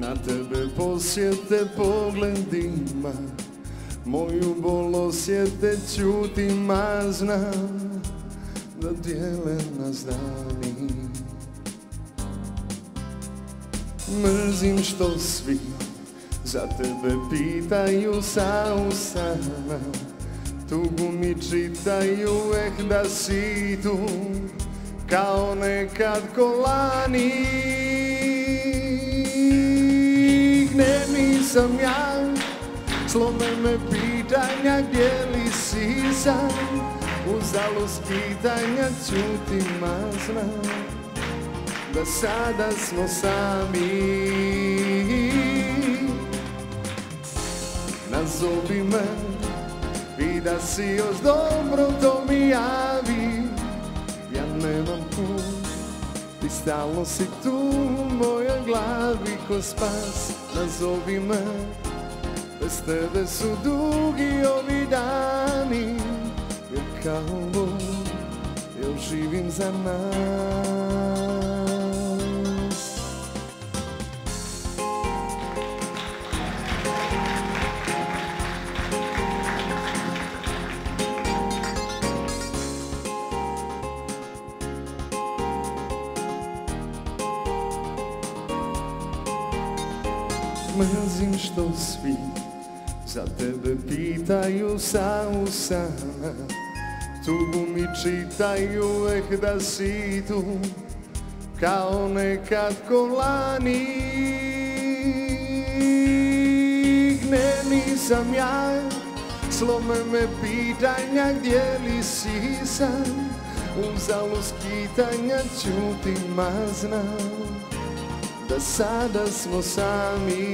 Na tebe posjete pogledima, moju bol osjete ćutima, znam da dijele nas dani. Mrzim što svi za tebe pitaju sa usana, tugu mi čitaju, da si tu kao nekad kolani. Gdje nisam ja, slome me pitanja, gdje li si sad? Uzalud pitanja ćutima, znam da sada smo sami. Nazovi me i da si još dobro, to mi javi. Ja nemam put i stalno si tu u mojoj glavi ko spas. Nazovi me, bez tebe su dugi ovi dani, jer kao lud još živim za nas. Mrzim što svi za tebe pitaju sa usana, tugu mi čitaju, da si tu kao nekad kolani. Gdje nisam ja, slome me pitanja, gdje li si sad? Uzalud skitanja ćutima, znam da sada smo sami.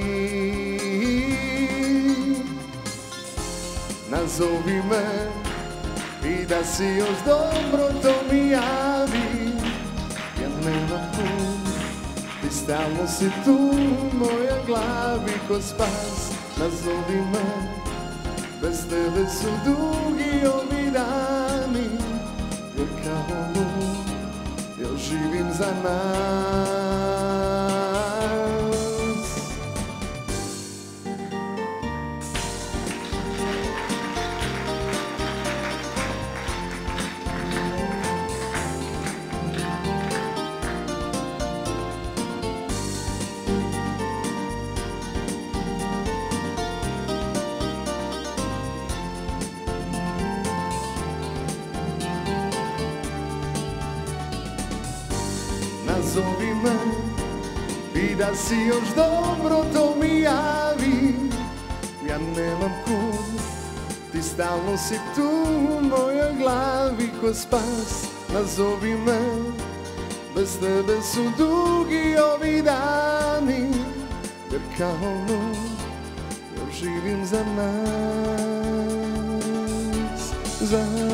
Nazovi me i da si još dobro, to mi javi. Ja nemam put i stalno si tu u mojoj glavi ko spas. Nazovi me, bez tebe su dugi ovi dani, jer kao lud još živim za nas. Nazovi me i da si još dobro, to mi javi. Ja nemam kud, ti stalno si tu u mojoj glavi ko spas. Nazovi me, bez tebe su dugi ovi dani, jer kao lud još živim za nas, za